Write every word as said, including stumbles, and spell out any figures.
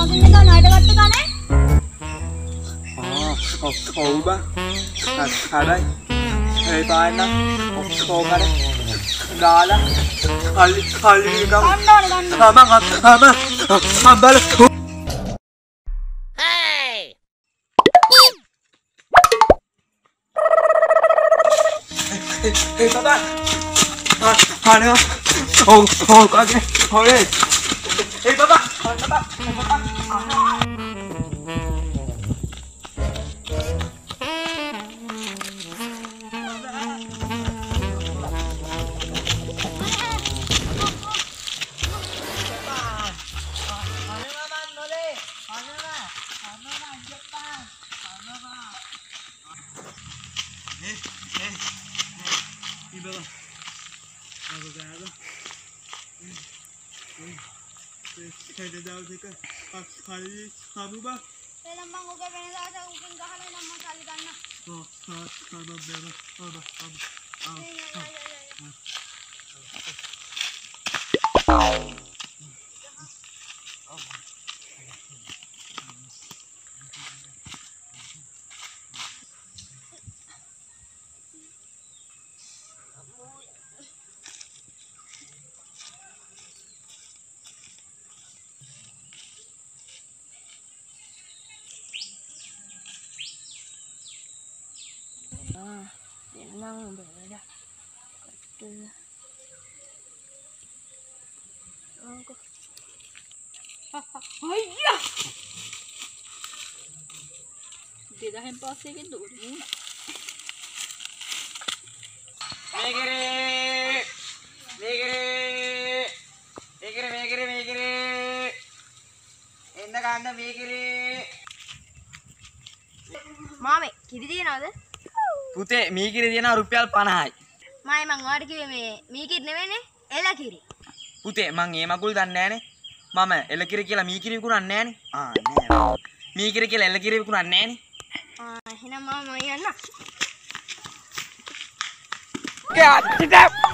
මගෙන් එක ණයට ගත්ත කනේ. ආ ඔව් බා. හරයි. ඒ පාන්න ඔක්කොම කරේ. ගාලා කල්ලි කල්ලි ගම. ගන්න ඕනේ ගන්න. ආම ආම අම්බල. Hey! Hey baba. Ah, ano? Oh, oh, kage. Hore. Hey baba. Baba. Baba. Kaya daw dito kali kamu ba? Kailan bang uga pinasa uking gahalay ng mga saligan na. Oh, sa sa bebe. Oh, ba. Ah. Ah, yan lang beda. Ito. Ako. Ayya! Hindi dahil pa sige doon muna. Megere! Megere! Megere, megere, megere! Enna kanna megere! මාමේ කිරි තියනවද? පුතේ මීකිරි තියනවා රුපියල් පනහයි. මායි මං ඔයාලට කිව්වේ මේ මීකිරි නෙවෙයිනේ එළ කිරි. පුතේ මං ඒ මගුල් දන්නේ නැහනේ. මම එළ කිරි කියලා මීකිරි විකුණන්නේ නැහනේ. ආ නෑ. මීකිරි කියලා එළ කිරි විකුණන්නේ නැහනේ. ආ එහෙනම් මම යන්න. යා